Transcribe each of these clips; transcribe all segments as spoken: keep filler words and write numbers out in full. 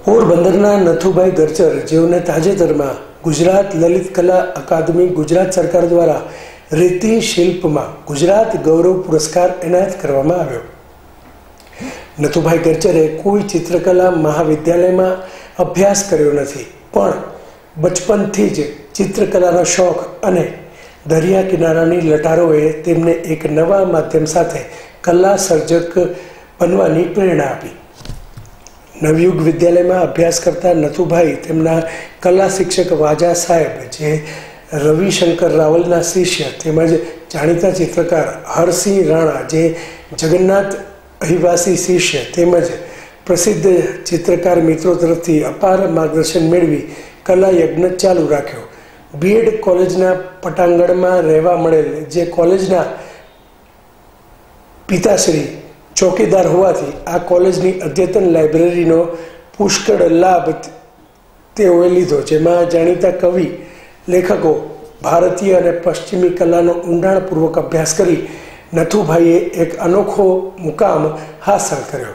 પોરબંદરના નથુભાઈ ગરચર, જેઓને તાજેતરમાં ગુજરાત લલિત કલા અકાદમી ગુજરાત સરકાર દ્વારા રેતી શિલ્પમાં ગુજરાત ગૌરવ પુરસ્કાર એનાયત કરવામાં આવ્યો. નથુભાઈ ગરચરે કોઈ ચિત્રકલા મહાવિદ્યાલયમાં અભ્યાસ કર્યો નથી, પણ બચપનથી જ ચિત્રકલાનો શોખ અને દરિયા કિનારાની લટારોએ તેમને એક નવા માધ્યમ સાથે કલા સર્જક બનવાની પ્રેરણા આપી. નવયુગ વિદ્યાલયમાં અભ્યાસ કરતા નથુભાઈ તેમના કલા શિક્ષક વાજા સાહેબ, જે રવિશંકર રાવલના શિષ્ય તેમજ જાણીતા ચિત્રકાર હરસિંહ રાણા, જે જગન્નાથ અહિવાસી શિષ્ય તેમજ પ્રસિદ્ધ ચિત્રકાર મિત્રો તરફથી અપાર માર્ગદર્શન મેળવી કલા યજ્ઞ ચાલુ રાખ્યો. બીએડ કોલેજના પટાંગણમાં રહેવા મળેલ, જે કોલેજના પિતાશ્રી ચોકીદાર હોવાથી આ કોલેજની અદ્યતન લાઇબ્રેરીનો પુષ્કળ લાભ તેઓએ લીધો, જેમાં જાણીતા કવિ લેખકો ભારતીય અને પશ્ચિમી કલાનો ઊંડાણપૂર્વક અભ્યાસ કરી નથુભાઈએ એક અનોખો મુકામ હાંસલ કર્યો.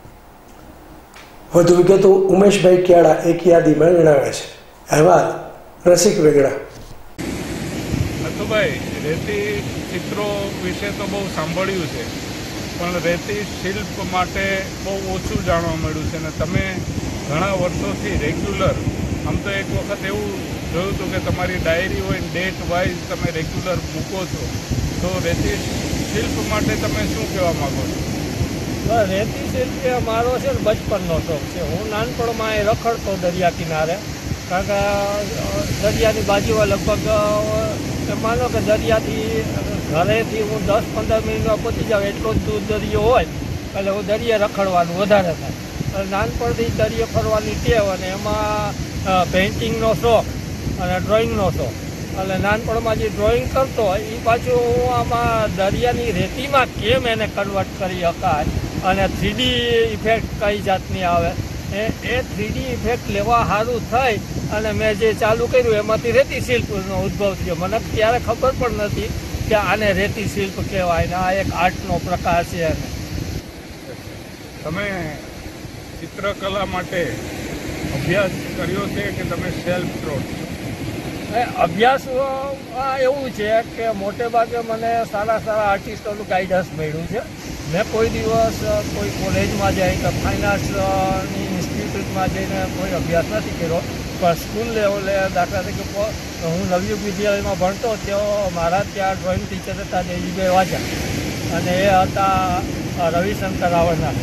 વધુ વિગતો ઉમેશભાઈ ક્યાડા એક યાદીમાં જણાવે છે. અહેવાલ રસિક વેગડા. નથુભાઈ, રેતી ચિત્રો વિશે તો બહુ સાંભળ્યું છે, પણ રેતી શિલ્પ માટે બહુ ઓછું જાણવા મળ્યું છે. અને તમે ઘણા વર્ષોથી રેગ્યુલર, આમ તો એક વખત એવું જોયું હતું કે તમારી ડાયરી હોય ડેટ વાઇઝ તમે રેગ્યુલર મૂકો છો, તો રેતી શિલ્પ માટે તમે શું કહેવા માગો છો? રેતી શિલ્પ એ મારો છે ને બચપનનો શોખ છે. હું નાનપણમાં એ રખડતો દરિયા કિનારે, કારણ કે દરિયાની બાજુમાં લગભગ માનો કે દરિયાથી ઘરેથી હું દસ પંદર મિનિટમાં પહોંચી જાઉં એટલો જ દૂર દરિયો હોય, એટલે હું દરિયે રખડવાનું વધારે થાય. નાનપણથી દરિયે ફરવાની ટેવ, અને એમાં પેઇન્ટિંગનો શોખ અને ડ્રોઈંગનો શોખ. એટલે નાનપણમાં જે ડ્રોઈંગ કરતો એ પાછું હું આમાં દરિયાની રેતીમાં કેમ એને કન્વર્ટ કરી શકાય અને થ્રીડી ઇફેક્ટ કઈ જાતની આવે એ એ થ્રીડી ઇફેક્ટ લેવા સારું થઈ અને મેં જે ચાલુ કર્યું એમાંથી રેતી શિલ્પનો ઉદ્ભવ થયો. મને ત્યારે ખબર પણ નથી કે આને રેતી શિલ્પ કહેવાય ને આ એક આર્ટનો પ્રકાર છે. અને તમે ચિત્રકલા માટે અભ્યાસ કર્યો છે કે તમે સેલ્ફ ટ્રોટ? અભ્યાસ એવું છે કે મોટે ભાગે મને સારા સારા આર્ટિસ્ટોનું ગાઈડન્સ મળ્યું છે. મેં કોઈ દિવસ કોઈ કોલેજમાં જઈ કે ફાઇનાન્સની ઇન્સ્ટિટ્યૂટમાં જઈને કોઈ અભ્યાસ નથી કર્યો, પણ સ્કૂલ લેવલે દાખલા તરીકે હું નવયુગ વિદ્યાલયમાં ભણતો તેઓ મારા ત્યાં ડ્રોઈંગ ટીચર હતા દેવીભાઈ વાજા, અને એ હતા રવિશંકર રાવલના.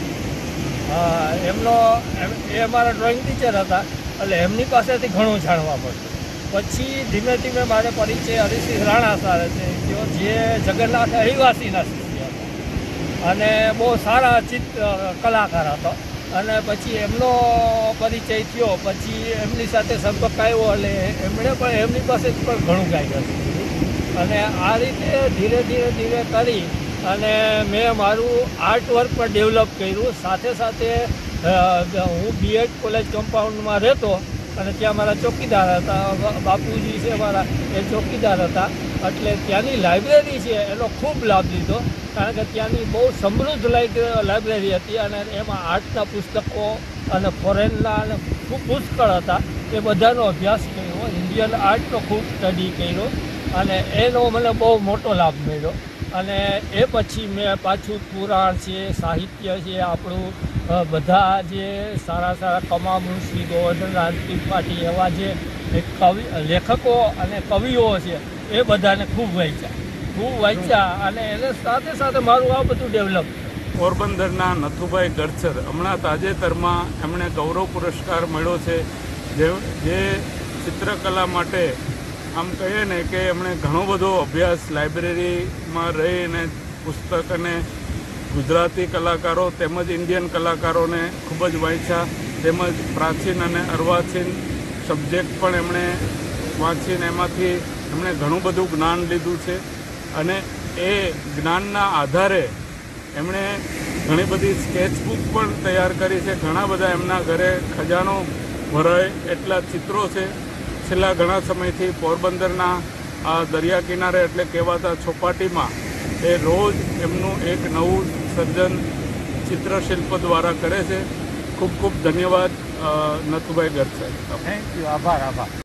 એમનો એ મારા ડ્રોઈંગ ટીચર હતા, એટલે એમની પાસેથી ઘણું જાણવા મળતું. પછી ધીમે ધીમે મારે પરિચય હરિસિંહ રાણા સાથે છે, જેઓ જે જગન્નાથ અહિવાસીના શિષ્ય હતા અને બહુ સારા ચિત્ર કલાકાર હતો. અને પછી એમનો પરિચય થયો, પછી એમની સાથે સંપર્ક આવ્યો, એટલે એમણે પણ એમની પાસેથી પણ ઘણું ગાઈડન્સ કર્યું. અને આ રીતે ધીરે ધીરે ધીરે કરી અને મેં મારું આર્ટ વર્ક પણ ડેવલપ કર્યું. સાથે સાથે હું બીએડ કોલેજ કમ્પાઉન્ડમાં રહેતો અને ત્યાં મારા ચોકીદાર હતા, બાપુજી છે મારા, એ ચોકીદાર હતા. એટલે ત્યાંની લાઇબ્રેરી છે એનો ખૂબ લાભ લીધો, કારણ કે ત્યાંની બહુ સમૃદ્ધ લાઇબ્રેરી હતી અને એમાં આર્ટના પુસ્તકો અને ફોરેનના અને ખૂબ પુષ્કળ હતા. એ બધાનો અભ્યાસ કર્યો, ઇન્ડિયન આર્ટનો ખૂબ સ્ટડી કર્યો અને એનો મને બહુ મોટો લાભ મળ્યો. અને એ પછી મેં પાછું પુરાણ છે, સાહિત્ય છે, આપણું બધા જે સારા સારા કમા મુનશી, ગોવર્ધનરામ ત્રિપાઠી એવા જે કવિ લેખકો અને કવિઓ છે એ બધાને ખૂબ વાંચ્યા ખૂબ વાંચ્યા અને એને સાથે સાથે મારું આ બધું ડેવલપ. પોરબંદરના નથુભાઈ ગરચર, હમણાં તાજેતરમાં એમણે ગૌરવ પુરસ્કાર મળ્યો છે, જે જે ચિત્રકલા માટે આમ કહીએ ને કે એમણે ઘણો બધો અભ્યાસ લાઇબ્રેરીમાં રહીને પુસ્તક અને ગુજરાતી કલાકારો તેમજ ઇન્ડિયન કલાકારોને ખૂબ જ વાંચ્યા, તેમજ પ્રાચીન અને અર્વાચીન સબ્જેક્ટ પણ એમણે વાંચીને એમાંથી એમણે ઘણું બધું જ્ઞાન લીધું છે. અને એ જ્ઞાનના આધારે એમણે ઘણી બધી સ્કેચબુક પણ તૈયાર કરી છે. ઘણા બધા એમના ઘરે ખજાનો ભરાય એટલા ચિત્રો છે. છેલ્લા ઘણા સમયથી પોરબંદરના આ દરિયા કિનારે એટલે કહેવાતા ચોપાટીમાં એ રોજ એમનું એક નવું સર્જન ચિત્રશિલ્પ દ્વારા કરે છે. ખૂબ ખૂબ ધન્યવાદ નથુભાઈ ગરચર. Thank you. આભાર આભાર.